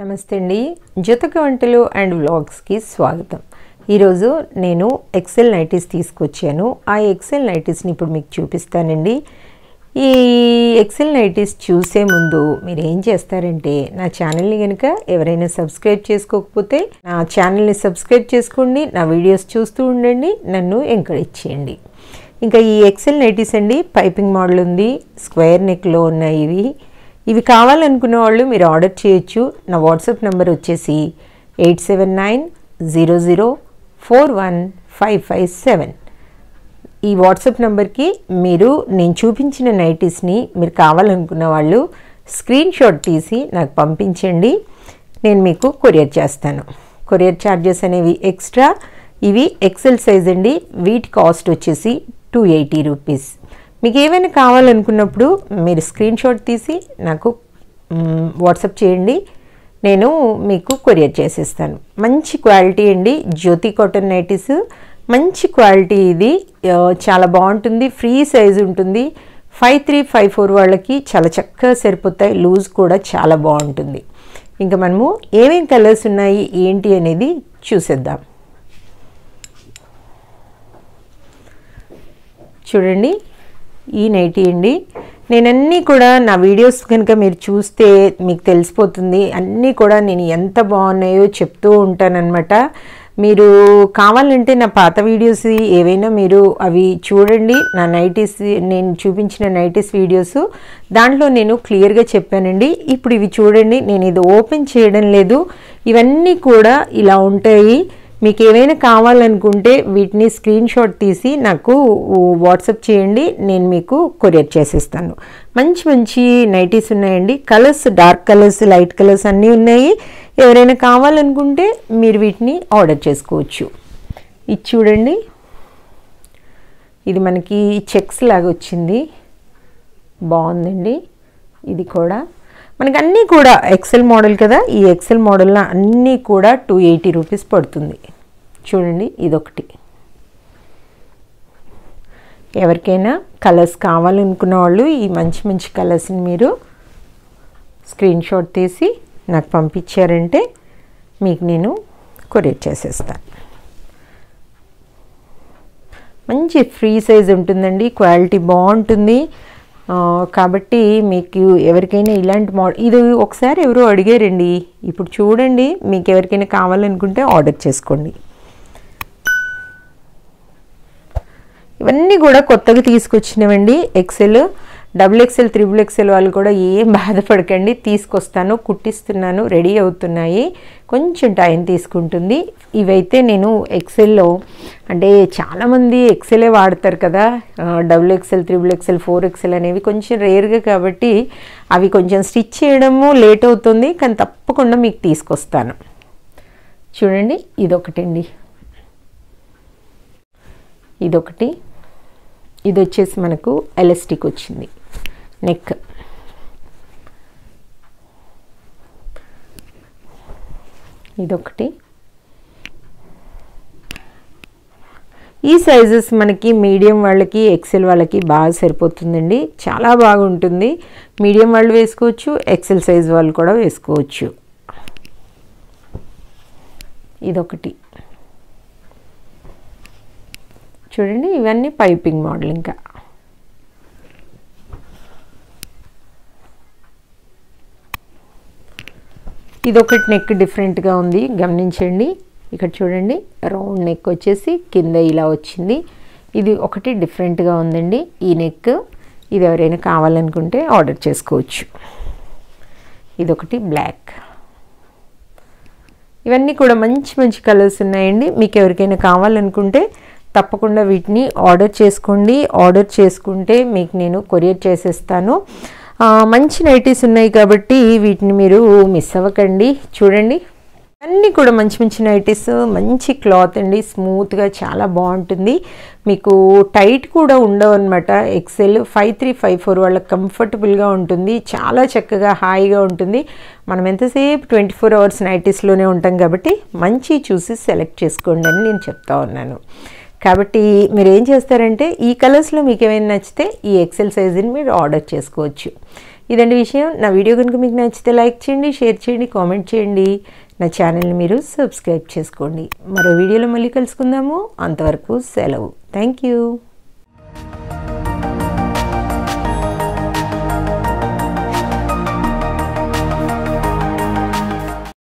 నమస్తే అండి. జ్యోతిక వంటలు అండ్ వ్లాగ్స్కి స్వాగతం. ఈరోజు నేను ఎక్సెల్ నైటీస్ తీసుకొచ్చాను. ఆ ఎక్సెల్ నైటీస్ని ఇప్పుడు మీకు చూపిస్తానండి. ఈ ఎక్సెల్ నైటీస్ చూసే ముందు మీరు ఏం చేస్తారంటే నా ఛానల్ని కనుక ఎవరైనా సబ్స్క్రైబ్ చేసుకోకపోతే నా ఛానల్ని సబ్స్క్రైబ్ చేసుకోండి, నా వీడియోస్ చూస్తూ ఉండండి, నన్ను ఎంకరేజ్ చేయండి. ఇంకా ఈ ఎక్సెల్ నైటీస్ అండి పైపింగ్ మోడల్ ఉంది, స్క్వేర్ నెక్లో ఉన్నాయి. ఇవి కావాలనుకునే వాళ్ళు మీరు ఆర్డర్ చేయొచ్చు. నా వాట్సాప్ నెంబర్ వచ్చేసి 8790041557. ఈ వాట్సాప్ నెంబర్కి మీరు నేను చూపించిన నైటీస్ని మీరు కావాలనుకున్న వాళ్ళు స్క్రీన్ షాట్ తీసి నాకు పంపించండి. నేను మీకు కొరియర్ చేస్తాను. కొరియర్ ఛార్జెస్ అనేవి ఎక్స్ట్రా. ఇవి ఎక్సెల్ సైజ్ అండి. వీటి కాస్ట్ వచ్చేసి 280 రూపీస్. మీకు ఏమైనా కావాలనుకున్నప్పుడు మీరు స్క్రీన్ షాట్ తీసి నాకు వాట్సాప్ చేయండి, నేను మీకు కొరియర్ చేసేస్తాను. మంచి క్వాలిటీ అండి. జ్యోతి కాటన్ నైటీస్ మంచి క్వాలిటీ. ఇది చాలా బాగుంటుంది. ఫ్రీ సైజ్ ఉంటుంది. 53, 54 వాళ్ళకి చాలా చక్కగా సరిపోతాయి. లూజ్ కూడా చాలా బాగుంటుంది. ఇంకా మనము ఏమేం కలర్స్ ఉన్నాయి ఏంటి అనేది చూసేద్దాం. చూడండి, ఈ నైటీ అండి. నేను అన్నీ కూడా నా వీడియోస్ కనుక మీరు చూస్తే మీకు తెలిసిపోతుంది. అన్నీ కూడా నేను ఎంత బాగున్నాయో చెప్తూ ఉంటానన్నమాట. మీరు కావాలంటే నా పాత వీడియోస్ ఏవైనా మీరు అవి చూడండి. నా నైటీస్ నేను చూపించిన నైటీస్ వీడియోస్ దాంట్లో నేను క్లియర్గా చెప్పానండి. ఇప్పుడు ఇవి చూడండి, నేను ఇది ఓపెన్ చేయడం లేదు. ఇవన్నీ కూడా ఇలా ఉంటాయి. మీకు ఏమైనా కావాలనుకుంటే వీటిని స్క్రీన్ షాట్ తీసి నాకు వాట్సాప్ చేయండి, నేను మీకు కొరియర్ చేసేస్తాను. మంచి మంచి నైటీస్ ఉన్నాయండి. Colours, dark colours, light colours అన్నీ ఉన్నాయి. ఎవరైనా కావాలనుకుంటే మీరు వీటిని ఆర్డర్ చేసుకోవచ్చు. ఇది చూడండి, ఇది మనకి చెక్స్ లాగా వచ్చింది, బాగుందండి. ఇది కూడా మనకి అన్నీ కూడా ఎక్సెల్ మోడల్ కదా. ఈ ఎక్సెల్ మోడల్లో అన్నీ కూడా 280 రూపీస్ పడుతుంది. చూడండి, ఇదొకటి. ఎవరికైనా కలర్స్ కావాలనుకున్న వాళ్ళు ఈ మంచి మంచి కలర్స్ని మీరు స్క్రీన్ షాట్ తీసి నాకు పంపించారంటే మీకు నేను కొరియర్ చేసేస్తాను. మంచి ఫ్రీ సైజ్ ఉంటుందండి. క్వాలిటీ బాగుంటుంది. కాబట్టి మీకు ఎవరికైనా ఇలాంటి మోడల్ ఇది ఒకసారి ఎవరో అడిగారండి. ఇప్పుడు చూడండి, మీకు ఎవరికైనా కావాలనుకుంటే ఆర్డర్ చేసుకోండి. ఇవన్నీ కూడా కొత్తగా తీసుకొచ్చినవండి. XL, double XL, triple XL వాళ్ళు కూడా ఏం బాధపడకండి, తీసుకొస్తాను, కుట్టిస్తున్నాను, రెడీ అవుతున్నాయి. కొంచెం టైం తీసుకుంటుంది. ఇవైతే నేను ఎక్సెల్లో అంటే చాలామంది ఎక్సెలే వాడతారు కదా. Double XL, triple XL, 4XL అనేవి కొంచెం రేర్గా కాబట్టి అవి కొంచెం స్టిచ్ చేయడము లేట్ అవుతుంది. కానీ తప్పకుండా మీకు తీసుకొస్తాను. చూడండి, ఇదొకటండి. ఇదొకటి. ఇది వచ్చేసి మనకు ఎలాస్టిక్ వచ్చింది నెక్. ఇదొకటి. ఈ సైజెస్ మనకి మీడియం వాళ్ళకి, ఎక్సెల్ వాళ్ళకి బాగా సరిపోతుందండి. చాలా బాగుంటుంది. మీడియం వాళ్ళు వేసుకోవచ్చు, ఎక్సెల్ సైజ్ వాళ్ళు కూడా వేసుకోవచ్చు. ఇదొకటి. చూడండి, ఇవన్నీ పైపింగ్ మోడల్. ఇంకా ఇదొకటి నెక్ డిఫరెంట్గా ఉంది, గమనించండి. ఇక్కడ చూడండి, రౌండ్ నెక్ వచ్చేసి కింద ఇలా వచ్చింది. ఇది ఒకటి డిఫరెంట్గా ఉందండి ఈ నెక్. ఇది ఎవరైనా కావాలనుకుంటే ఆర్డర్ చేసుకోవచ్చు. ఇదొకటి బ్లాక్. ఇవన్నీ కూడా మంచి మంచి కలర్స్ ఉన్నాయండి. మీకు ఎవరికైనా కావాలనుకుంటే తప్పకుండా వీటిని ఆర్డర్ చేసుకోండి. ఆర్డర్ చేసుకుంటే మీకు నేను కొరియర్ చేసేస్తాను. మంచి నైటీస్ ఉన్నాయి కాబట్టి వీటిని మీరు మిస్ అవ్వకండి. చూడండి, అన్నీ కూడా మంచి మంచి నైటీస్, మంచి క్లాత్ అండి. స్మూత్గా చాలా బాగుంటుంది. మీకు టైట్ కూడా ఉండవు అనమాట. ఎక్సెల్ 53, 54 వాళ్ళకి కంఫర్టబుల్గా ఉంటుంది. చాలా చక్కగా హాయిగా ఉంటుంది. మనం ఎంతసేపు 24 అవర్స్ నైటీస్లోనే ఉంటాం కాబట్టి మంచి చూసి సెలెక్ట్ చేసుకోండి అని నేను చెప్తా ఉన్నాను. కాబట్టి మీరు ఏం చేస్తారంటే ఈ కలర్స్లో మీకు ఏమైనా నచ్చితే ఈ ఎక్సెల్ సైజుని మీరు ఆర్డర్ చేసుకోవచ్చు. ఇదండి విషయం. నా వీడియో కనుక మీకు నచ్చితే లైక్ చేయండి, షేర్ చేయండి, కామెంట్ చేయండి. నా ఛానల్ని మీరు సబ్స్క్రైబ్ చేసుకోండి. మరో వీడియోలో మళ్ళీ కలుసుకుందాము. అంతవరకు సెలవు. Thank you.